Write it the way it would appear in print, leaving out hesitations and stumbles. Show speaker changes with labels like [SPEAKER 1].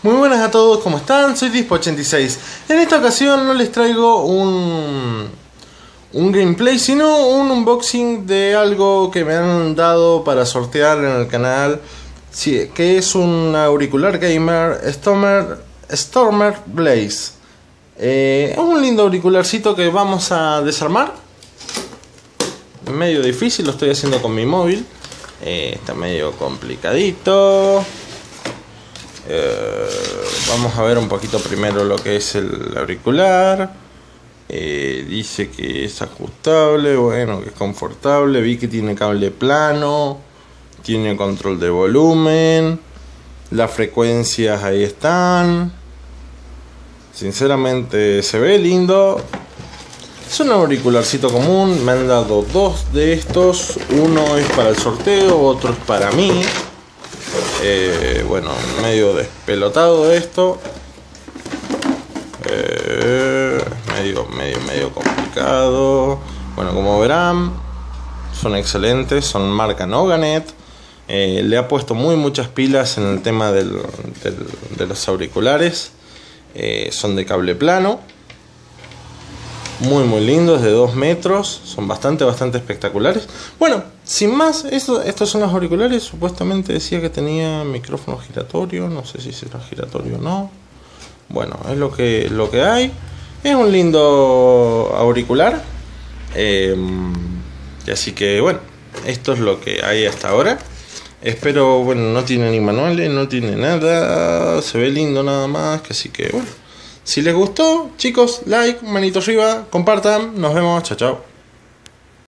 [SPEAKER 1] Muy buenas a todos, ¿cómo están? Soy Dispo86. En esta ocasión no les traigo un gameplay, sino un unboxing de algo que me han dado para sortear en el canal. Sí, que es un auricular gamer Stormer Blaze. Es un lindo auricularcito que vamos a desarmar. Medio difícil, lo estoy haciendo con mi móvil. Está medio complicadito. Vamos a ver un poquito primero lo que es el auricular. Dice que es ajustable, bueno, que es confortable. Vi que tiene cable plano, tiene control de volumen, las frecuencias ahí están. Sinceramente se ve lindo. Es un auricularcito común. Me han dado dos de estos. Uno es para el sorteo, otro es para mí. Bueno, medio despelotado esto. Medio complicado. Bueno, como verán, son excelentes. Son marca Noganet. Le ha puesto muchas pilas en el tema de los auriculares. Son de cable plano. Muy lindos, de 2 metros. Son bastante espectaculares. Bueno, sin más, estos son los auriculares. Supuestamente decía que tenía micrófono giratorio. No sé si será giratorio o no. Bueno, es lo que hay. Es un lindo auricular. Así que bueno, esto es lo que hay hasta ahora. Espero, bueno, no tiene ni manuales, no tiene nada. Se ve lindo nada más. Así que bueno. Si les gustó, chicos, like, manito arriba, compartan, nos vemos, chao.